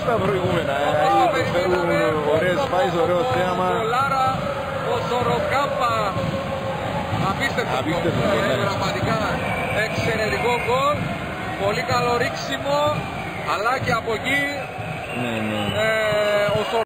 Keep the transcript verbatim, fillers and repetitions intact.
στα προηγούμενα. Προσφέρουν ωραίες φάσεις, ωραίο θέαμα. Λάρα, ο Σοροκάμπα. Απίστευτο. Απίστευτο. Πραγματικά εξαιρετικό γκολ. Πολύ καλό ρίξιμο. Αλλά και από εκεί Ναι, ναι. ε, ο